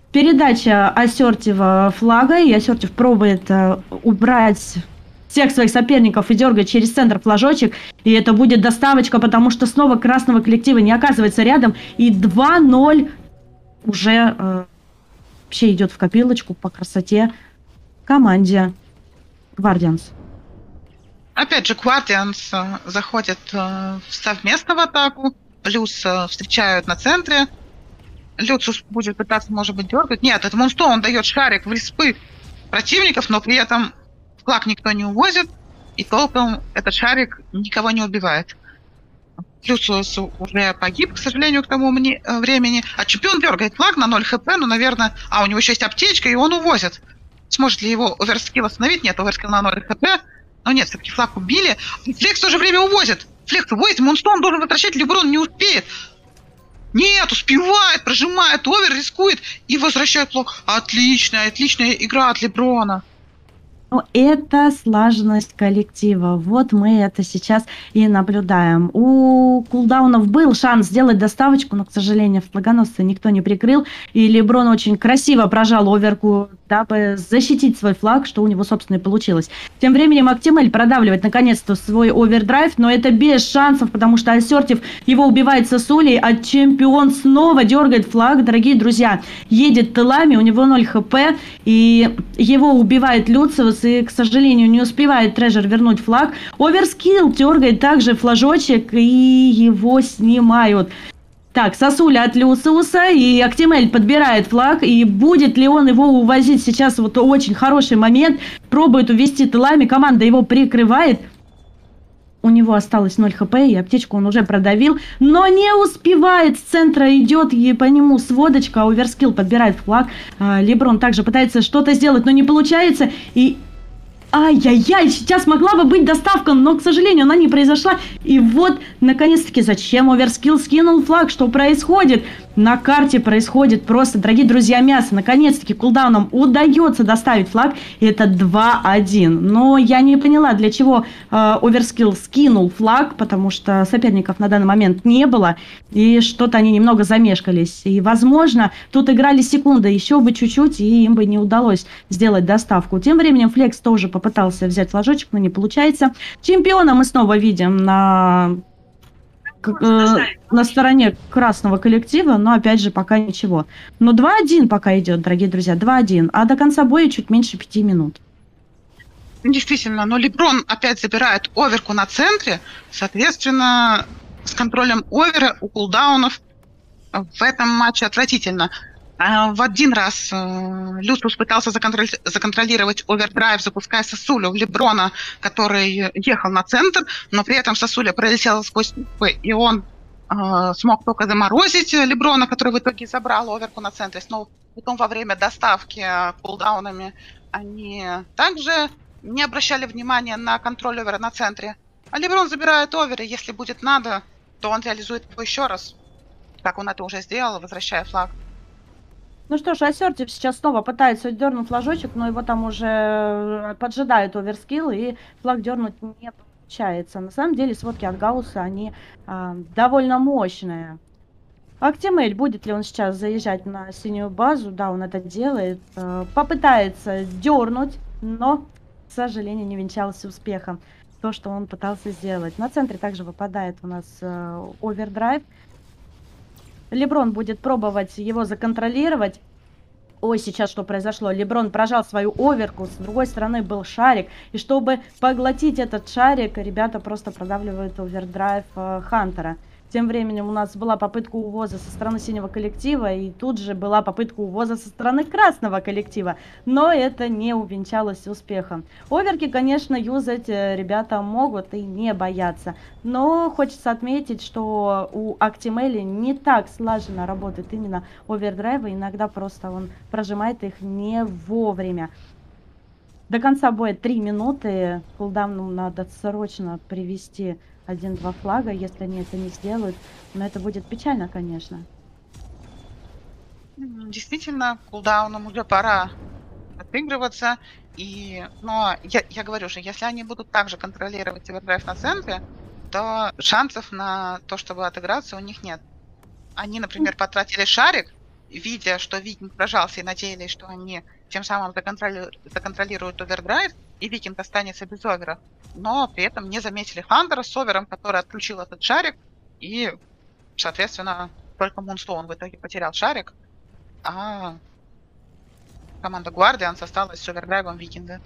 Передача ассертива флага, и ассертив пробует э, убрать всех своих соперников и дергать через центр флажочек, и это будет доставочка, потому что снова красного коллектива не оказывается рядом, и два ноль уже э, вообще идет в копилочку по красоте команде Guardians. Опять же, Guardians э, заходит э, совместно в атаку, плюс э, встречают на центре. Люциус будет пытаться, может быть, дергать. Нет, это Moonstone, он дает шарик в респы противников, но при этом флаг никто не увозит, и толком этот шарик никого не убивает. Люциус уже погиб, к сожалению, к тому мне, времени. А чемпион дергает флаг на ноль хп, ну, наверное... А, у него еще есть аптечка, и он увозит. Сможет ли его оверскилл остановить? Нет, оверскилл на ноль хп. Но нет, все-таки флаг убили. Флекс в то же время увозит. Флекс увозит, Moonstone должен возвращать, Леброн не успеет. Нет, успевает, прожимает, овер, рискует и возвращает флаг. Отличная, отличная игра от Леброна. Ну, это слаженность коллектива. Вот мы это сейчас и наблюдаем. У кулдаунов был шанс сделать доставочку, но, к сожалению, флагоносца никто не прикрыл. И Леброн очень красиво прожал оверку, дабы защитить свой флаг, что у него, собственно, и получилось. Тем временем Актимель продавливает, наконец-то, свой овердрайв, но это без шансов, потому что ассертив его убивает сосулей, а чемпион снова дергает флаг, дорогие друзья. Едет тылами, у него ноль хп, и его убивает Люциус, и, к сожалению, не успевает Трежер вернуть флаг. Оверскилл дергает также флажочек, и его снимают. Так, сосуля от Люциуса, и Актимель подбирает флаг, и будет ли он его увозить сейчас? Вот очень хороший момент, пробует увести тылами, команда его прикрывает. У него осталось ноль хп, и аптечку он уже продавил, но не успевает. С центра идет и по нему сводочка, Оверскилл подбирает флаг. Леброн также пытается что-то сделать, но не получается, и... Ай-яй-яй, сейчас могла бы быть доставка, но, к сожалению, она не произошла. И вот, наконец-таки, зачем Оверскилл скинул флаг? Что происходит? На карте происходит просто, дорогие друзья, мясо. Наконец-таки кулдауном удается доставить флаг. И это два один. Но я не поняла, для чего э, Оверскилл скинул флаг, потому что соперников на данный момент не было. И что-то они немного замешкались. И, возможно, тут играли секунды. Еще бы чуть-чуть, и им бы не удалось сделать доставку. Тем временем Флекс тоже попытался взять флажочек, но не получается. Чемпиона мы снова видим на, э, на стороне красного коллектива, но опять же пока ничего. Но два один пока идет, дорогие друзья, два один, а до конца боя чуть меньше пяти минут. Действительно, но Леброн опять забирает оверку на центре, соответственно, с контролем овера у кулдаунов в этом матче отвратительно. В один раз Люциус пытался законтроли- законтролировать овердрайв, запуская сосулю в Леброна, который ехал на центр, но при этом сосуля пролетела сквозь пупы, и он э, смог только заморозить Леброна, который в итоге забрал оверку на центре. Снова потом во время доставки кулдаунами они также не обращали внимания на контроль овера на центре. А Леброн забирает овер, и если будет надо, то он реализует его еще раз, как он это уже сделал, возвращая флаг. Ну что ж, ассертив сейчас снова пытается дернуть флажочек, но его там уже поджидает оверскилл, и флаг дернуть не получается. На самом деле сводки от Гаусса, они а, довольно мощные. Актимель, будет ли он сейчас заезжать на синюю базу? Да, он это делает. А, попытается дернуть, но, к сожалению, не венчался успехом. То, что он пытался сделать. На центре также выпадает у нас а, овердрайв. Леброн будет пробовать его законтролировать. Ой, сейчас что произошло? Леброн прожал свою оверку, с другой стороны был шарик. И чтобы поглотить этот шарик, ребята просто продавливают овердрайв э, Хантера. Тем временем у нас была попытка увоза со стороны синего коллектива, и тут же была попытка увоза со стороны красного коллектива. Но это не увенчалось успехом. Оверки, конечно, юзать ребята могут и не боятся. Но хочется отметить, что у Актимели не так слаженно работает именно овердрайвы. Иногда просто он прожимает их не вовремя. До конца боя три минуты. Кулдауну надо срочно привести один-два флага, если они это не сделают. Но это будет печально, конечно. Действительно, кулдаунам уже пора отыгрываться. И, но я, я говорю же, если они будут также контролировать овердрайв на центре, то шансов на то, чтобы отыграться, у них нет. Они, например, потратили шарик, видя, что Викинг прожался и надеялись, что они тем самым законтроли- законтролируют овердрайв, и Викинг останется без овера, но при этом не заметили Хантера с овером, который отключил этот шарик, и, соответственно, только Мунстоун в итоге потерял шарик, а команда Гвардианс осталась с овердрайвом Викинга.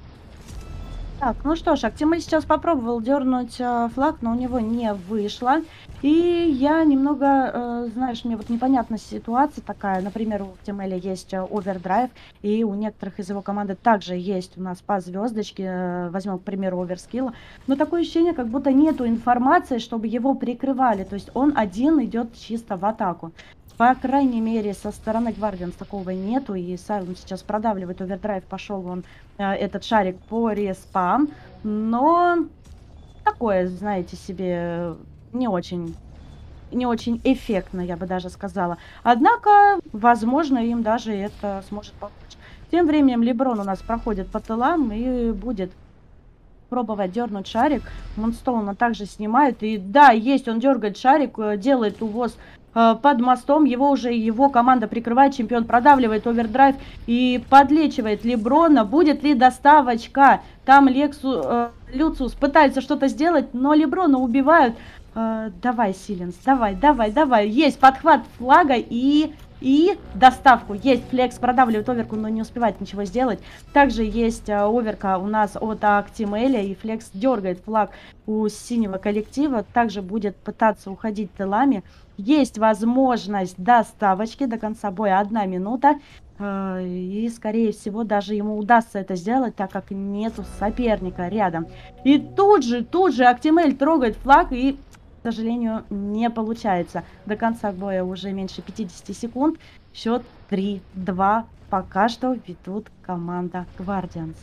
Так, ну что ж, Актимель сейчас попробовал дернуть э, флаг, но у него не вышло. И я немного, э, знаешь, мне вот непонятна ситуация такая. Например, у Актимеля есть э, овердрайв, и у некоторых из его команды также есть у нас по звездочке. Э, возьмем, к примеру, оверскилла. Но такое ощущение, как будто нету информации, чтобы его прикрывали. То есть он один идет чисто в атаку. По крайней мере, со стороны Гвардианс такого нету, и Сайлент сейчас продавливает овердрайв, пошел он э, этот шарик по респам, но такое, знаете себе, не очень, не очень эффектно, я бы даже сказала. Однако, возможно, им даже это сможет помочь. Тем временем Леброн у нас проходит по тылам и будет пробовать дернуть шарик. Мунстоуна также снимает. И да, есть, он дергает шарик, э, делает увоз э, под мостом. Его уже его команда прикрывает. Чемпион продавливает овердрайв и подлечивает Леброна. Будет ли доставочка? Там Лексу, э, Люциус пытается что-то сделать, но Леброна убивают. Э, давай, Силенс, давай, давай, давай. Есть подхват флага и... И доставку. Есть флекс, продавливает оверку, но не успевает ничего сделать. Также есть а, оверка у нас от Актимеля, и флекс дергает флаг у синего коллектива. Также будет пытаться уходить тылами. Есть возможность доставочки до конца боя. Одна минута. Э, и, скорее всего, даже ему удастся это сделать, так как нету соперника рядом. И тут же, тут же Актимель трогает флаг и... К сожалению, не получается. До конца боя уже меньше пятидесяти секунд. Счет три-два. Пока что ведут команда Гвардианс.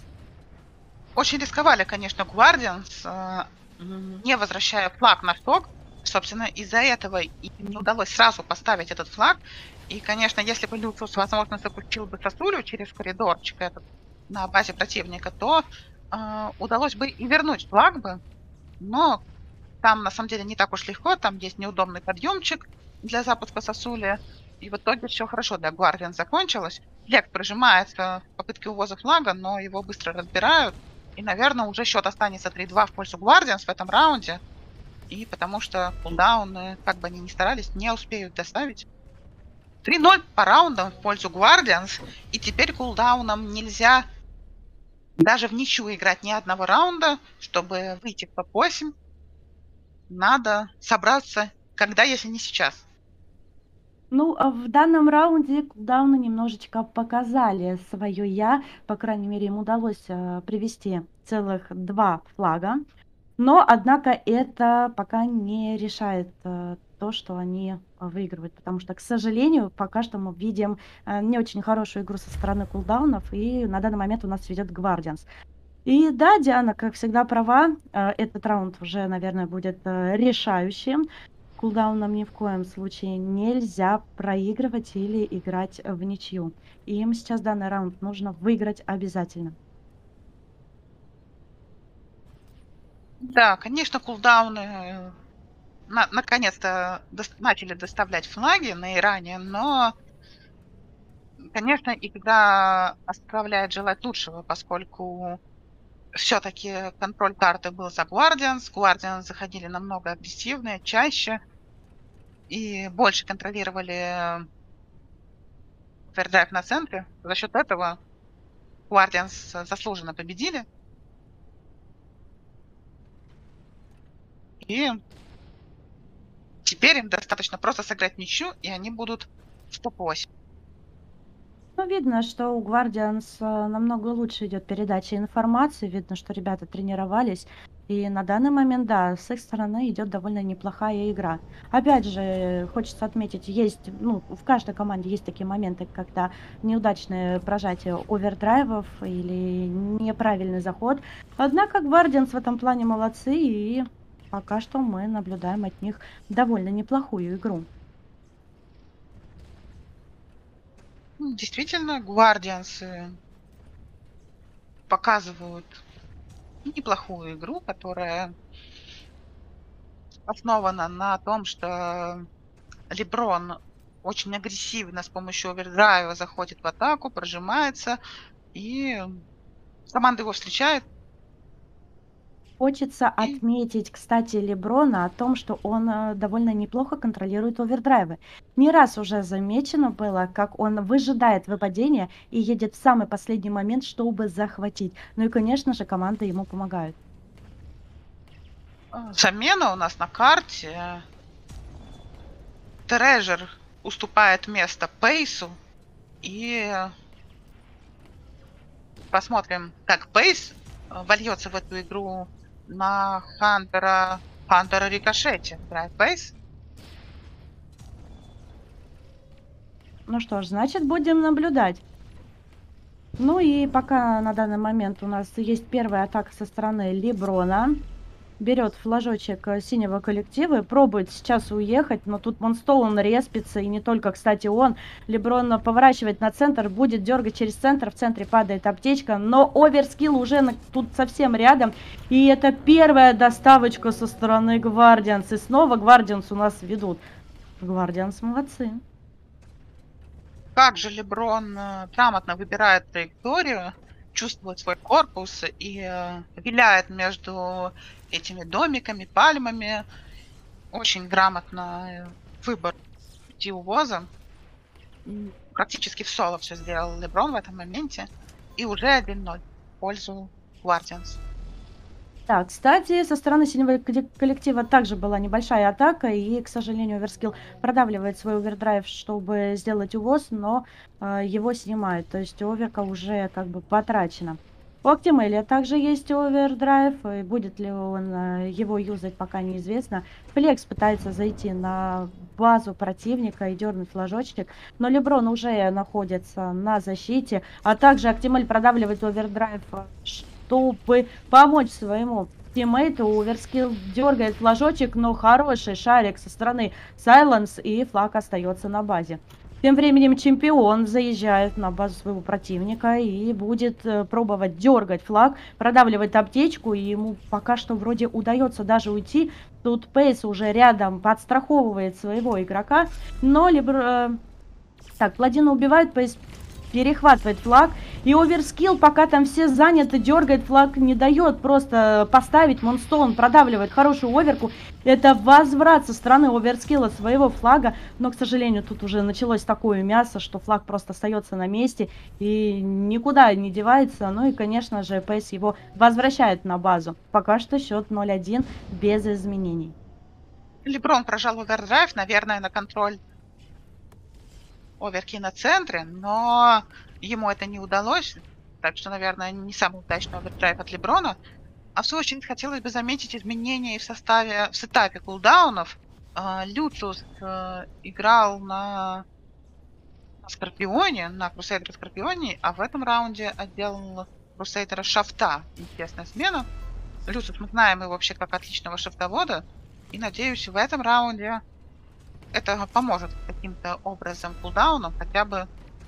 Очень рисковали, конечно, Гвардианс, э, м, не возвращая флаг на шток. Собственно, из-за этого им не удалось сразу поставить этот флаг. И, конечно, если бы Люциус, возможно, запустил бы сосулю через коридорчик этот на базе противника, то э, удалось бы и вернуть флаг бы. Но там, на самом деле, не так уж легко. Там есть неудобный подъемчик для запуска сосули. И в итоге все хорошо для Гвардиан закончилось. Лек прижимается в попытке увоза флага, но его быстро разбирают. И, наверное, уже счет останется три-два в пользу Гвардианс в этом раунде. И потому что кулдауны, как бы они ни старались, не успеют доставить. три-ноль по раундам в пользу Гвардианс. И теперь кулдаунам нельзя даже в ничью играть ни одного раунда, чтобы выйти в топ восемь. Надо собраться, когда, если не сейчас. Ну, а в данном раунде кулдауны немножечко показали свое «я». По крайней мере, им удалось э, привести целых два флага. Но, однако, это пока не решает э, то, что они э, выигрывают. Потому что, к сожалению, пока что мы видим э, не очень хорошую игру со стороны кулдаунов. И на данный момент у нас ведет Гвардианс. И да, Диана, как всегда, права. Э, Этот раунд уже, наверное, будет э, решающим. Кулдаунам ни в коем случае нельзя проигрывать или играть в ничью. Им сейчас данный раунд нужно выиграть обязательно. Да, конечно, кулдауны э, на- наконец-то дос- начали доставлять флаги на Иране, но, конечно, игра оставляет желать лучшего, поскольку все-таки контроль карты был за Guardians. Guardians заходили намного агрессивнее, чаще и больше контролировали овердрайв на центре. За счет этого Guardians заслуженно победили. И теперь им достаточно просто сыграть ничью, и они будут в топ восемь. Ну, видно, что у Гвардианс э, намного лучше идет передача информации. Видно, что ребята тренировались. И на данный момент, да, с их стороны идет довольно неплохая игра. Опять же, э, хочется отметить, есть, ну, в каждой команде есть такие моменты, когда неудачное прожатие овердрайвов или неправильный заход. Однако Гвардианс в этом плане молодцы, и пока что мы наблюдаем от них довольно неплохую игру. Ну, действительно, гвардианцы показывают неплохую игру, которая основана на том, что Леброн очень агрессивно с помощью овердрайва заходит в атаку, прожимается, и команда его встречает. Хочется И отметить, кстати, Леброна о том, что он э, довольно неплохо контролирует овердрайвы. Не раз уже замечено было, как он выжидает выпадения и едет в самый последний момент, чтобы захватить. Ну и, конечно же, команда ему помогает. а, замена у нас на карте. Трежер уступает место Пейсу. И посмотрим, как Пейс э, вольется в эту игру на Хантера, Хантера Рикошете. Играет Пейс. Ну что ж, значит, будем наблюдать. Ну и пока на данный момент у нас есть первая атака со стороны Леброна. Берет флажочек э, синего коллектива и пробует сейчас уехать, но тут Монстоун респится, и не только, кстати, он. Леброн поворачивает на центр, будет дергать через центр, в центре падает аптечка, но оверскилл уже на, тут совсем рядом, и это первая доставочка со стороны Гвардианс, и снова Гвардианс у нас ведут. Гвардианс молодцы. Как же Леброн э, грамотно выбирает траекторию, чувствует свой корпус и э, виляет между этими домиками, пальмами. Очень грамотно э, выбор пути увоза. М, Практически в соло все сделал Леброн в этом моменте. И уже один ноль в пользу Guardians. Так, кстати, со стороны синего колле- коллектива также была небольшая атака, и, к сожалению, Оверскилл продавливает свой овердрайв, чтобы сделать увоз, но э, его снимают, то есть оверка уже как бы потрачена. У Актимелия также есть овердрайв, и будет ли он э, его юзать, пока неизвестно. Флекс пытается зайти на базу противника и дернуть флажочек, но Леброн уже находится на защите, а также Актимель продавливает овердрайв, э, чтобы помочь своему тиммейту. Оверскилл дергает флажочек, но хороший шарик со стороны Silence, и флаг остается на базе. Тем временем чемпион заезжает на базу своего противника и будет э, пробовать дергать флаг, продавливать аптечку, и ему пока что вроде удается даже уйти. Тут Пейс уже рядом подстраховывает своего игрока, но Лебр... э, так, Пладина убивает, Пейс перехватывает флаг, и Оверскилл, пока там все заняты, дергает флаг, не дает просто поставить. Монстоун продавливает хорошую оверку. Это возврат со стороны Оверскилла своего флага, но, к сожалению, тут уже началось такое мясо, что флаг просто остается на месте и никуда не девается. Ну и, конечно же, Пейс его возвращает на базу. Пока что счет ноль один без изменений. Леброн прожал овердрайв, наверное, на контроль оверки на центре, но ему это не удалось. Так что, наверное, не самый удачный овердрайв от Леброна. А в свою очередь хотелось бы заметить изменения и в составе, в сетапе кулдаунов. А, Люциус э, играл на Скорпионе, на Крусейдера Скорпионе, а в этом раунде отделал Крусейдера Шафта. Интересная смена. Люциус, мы знаем его вообще как отличного шафтовода. И надеюсь, в этом раунде это поможет каким-то образом кулдауном хотя бы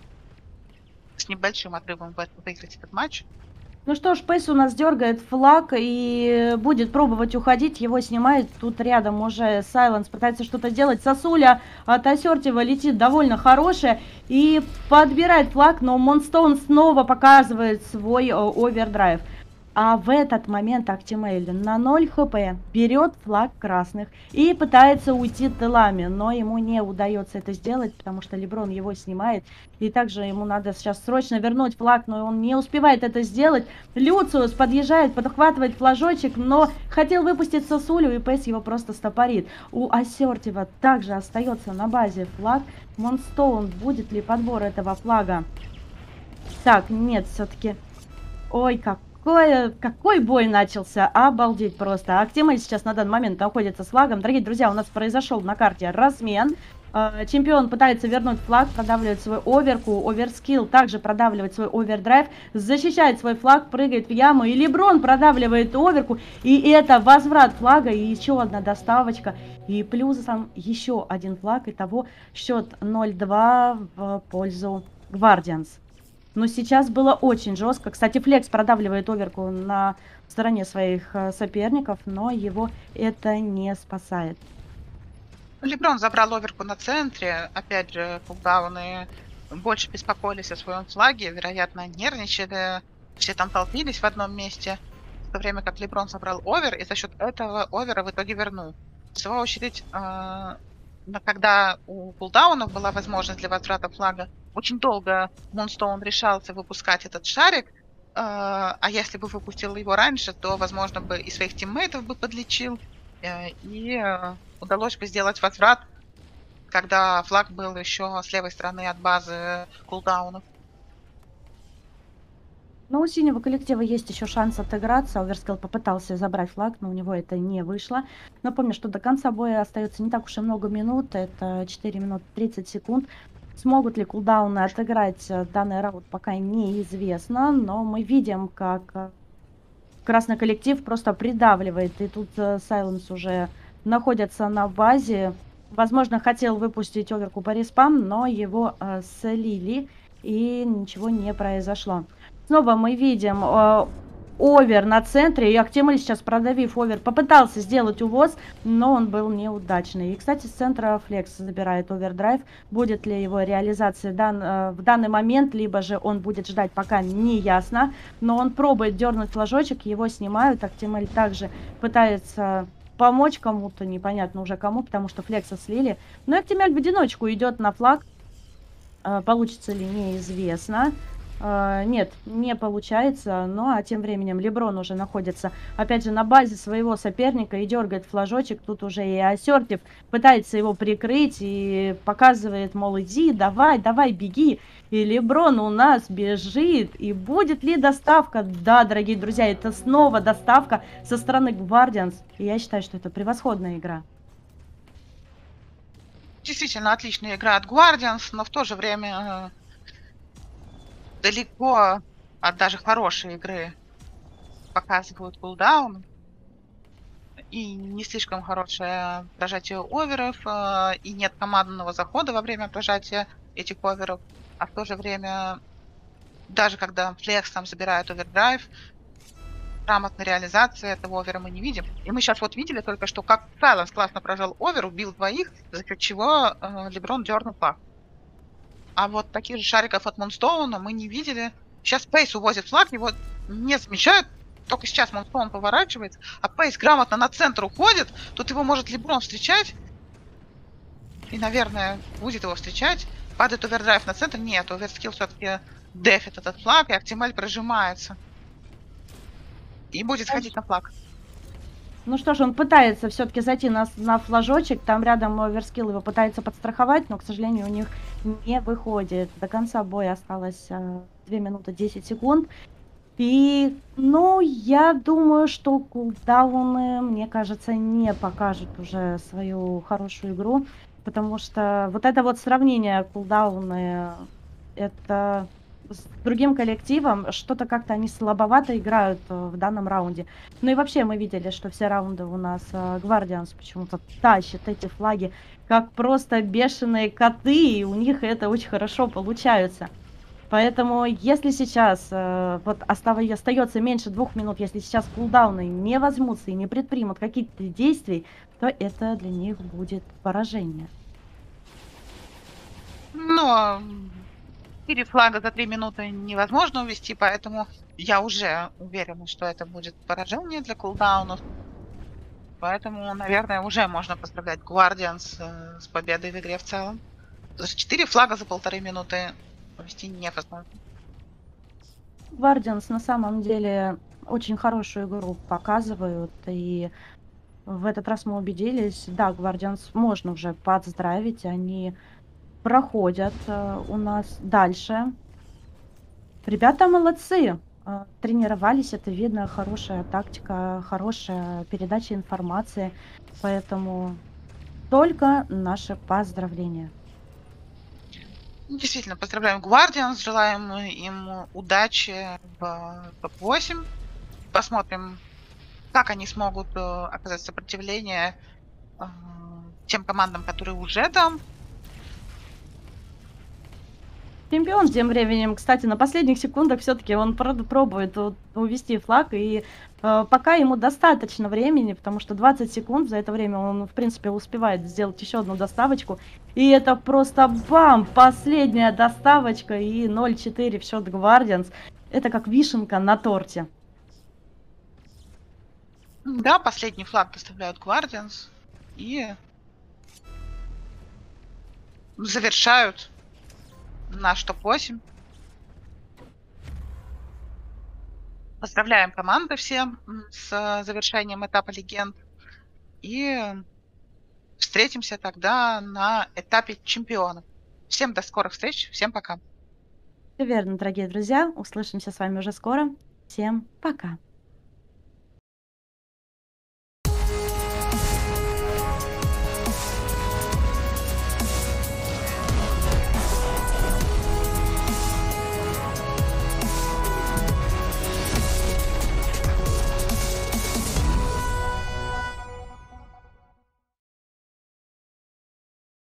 с небольшим отрывом выиграть этот матч. Ну что ж, Пейс у нас дергает флаг и будет пробовать уходить. Его снимает. Тут рядом уже Сайленс пытается что-то делать. Сосуля от Асертива летит довольно хорошая и подбирает флаг, но Монстоун снова показывает свой э, овердрайв. А в этот момент Актимель на ноль хп берет флаг красных и пытается уйти тылами, но ему не удается это сделать, потому что Леброн его снимает. И также ему надо сейчас срочно вернуть флаг, но он не успевает это сделать. Люциус подъезжает, подхватывает флажочек, но хотел выпустить сосулю, и Пейс его просто стопорит. У Асертива также остается на базе флаг. Монстоун, будет ли подбор этого флага? Так, нет, все-таки... Ой, как... Какой, какой бой начался, обалдеть просто. Актимель сейчас на данный момент находится с флагом. Дорогие друзья, у нас произошел на карте размен. Э, чемпион пытается вернуть флаг, продавливает свою оверку. Оверскилл также продавливает свой овердрайв, защищает свой флаг, прыгает в яму. И Леброн продавливает оверку. И это возврат флага и еще одна доставочка. И плюсом еще один флаг. Итого счет ноль два в пользу Гвардианс. Но сейчас было очень жестко. Кстати, Флекс продавливает оверку на стороне своих соперников, но его это не спасает. Леброн забрал оверку на центре. Опять же, кулдауны больше беспокоились о своем флаге, вероятно, нервничали. Все там толпились в одном месте, в то время как Леброн забрал овер, и за счет этого овера в итоге вернул. В свою очередь, э, но когда у кулдаунов была возможность для возврата флага, очень долго Мунстоун решался выпускать этот шарик, э, а если бы выпустил его раньше, то, возможно, бы и своих тиммейтов бы подлечил, э, и э, удалось бы сделать возврат, когда флаг был еще с левой стороны от базы кулдаунов. Но у синего коллектива есть еще шанс отыграться. Оверскилл попытался забрать флаг, но у него это не вышло. Напомню, что до конца боя остается не так уж и много минут. Это четыре минуты тридцать секунд. Смогут ли кулдауны отыграть э, данный раунд, пока неизвестно. Но мы видим, как э, красный коллектив просто придавливает. И тут Сайленс уже находится на базе. Возможно, хотел выпустить оверку по респам, но его э, слили. И ничего не произошло. Снова мы видим э, овер на центре. И Актимель сейчас, продавив овер, попытался сделать увоз, но он был неудачный. И, кстати, с центра Флекс забирает овердрайв. Будет ли его реализация дан, э, в данный момент, либо же он будет ждать, пока не ясно. Но он пробует дернуть флажочек, его снимают. Актимель также пытается помочь кому-то, непонятно уже кому, потому что Флекса слили. Но Актимель в одиночку идет на флаг. Э, получится ли, неизвестно. Uh, нет, не получается. Ну а тем временем Леброн уже находится, опять же, на базе своего соперника и дергает флажочек. Тут уже и Ассертив пытается его прикрыть и показывает, мол, иди, давай, давай, беги. И Леброн у нас бежит. И будет ли доставка? Да, дорогие друзья, это снова доставка со стороны Guardians. И я считаю, что это превосходная игра. Действительно отличная игра от Guardians, но в то же время далеко от даже хорошей игры показывают кулдаун. И не слишком хорошее прожатие оверов, и нет командного захода во время прожатия этих оверов. А в то же время, даже когда Флекс там забирает овердрайв, грамотной реализации этого овера мы не видим. И мы сейчас вот видели только что, как Сайленс классно прожал овер, убил двоих, за счет чего э, Леброн дернул флаг. А вот таких же шариков от Мунстоуна мы не видели. Сейчас Пейс увозит флаг, его не замечают. Только сейчас Мунстоун поворачивается, а Пейс грамотно на центр уходит. Тут его может Леброн встречать. И, наверное, будет его встречать. Падает овердрайв на центр. Нет, оверскилл все-таки дефит этот флаг, и Актимель прожимается. И будет сходить на флаг. Ну что ж, он пытается все-таки зайти на, на флажочек. Там рядом оверскилл его пытается подстраховать, но, к сожалению, у них не выходит. До конца боя осталось э, две минуты десять секунд. И, ну, я думаю, что кулдауны, мне кажется, не покажут уже свою хорошую игру. Потому что вот это вот сравнение кулдауны, это... с другим коллективом, что-то как-то они слабовато играют в данном раунде. Ну и вообще мы видели, что все раунды у нас Guardians почему-то тащат эти флаги как просто бешеные коты, и у них это очень хорошо получается. Поэтому если сейчас вот остается меньше двух минут, если сейчас кулдауны не возьмутся и не предпримут какие-то действия, то это для них будет поражение. Но четыре флага за три минуты невозможно увести, поэтому я уже уверена, что это будет поражение для кулдаунов. Поэтому, наверное, уже можно поздравлять Guardians э, с победой в игре в целом. Потому что четыре флага за полторы минуты увести невозможно. Guardians на самом деле очень хорошую игру показывают, и в этот раз мы убедились, да, Guardians можно уже поздравить, они проходят э, у нас дальше. Ребята молодцы, э, тренировались, это видно, хорошая тактика, хорошая передача информации, поэтому только наше поздравление. Действительно, поздравляем Guardians, желаем им удачи в топ восемь. Посмотрим, как они смогут э, оказать сопротивление э, тем командам, которые уже там. Чемпион тем временем, кстати, на последних секундах все-таки он пр- пробует у- увести флаг, и э, пока ему достаточно времени, потому что двадцать секунд, за это время он, в принципе, успевает сделать еще одну доставочку. И это просто бам! Последняя доставочка и ноль четыре в счет Гвардианс. Это как вишенка на торте. Да, последний флаг доставляют Guardians и завершают наш топ восемь. Поздравляем команды всем с завершением этапа легенд. И встретимся тогда на этапе чемпионов. Всем до скорых встреч, всем пока. Все верно, дорогие друзья. Услышимся с вами уже скоро. Всем пока.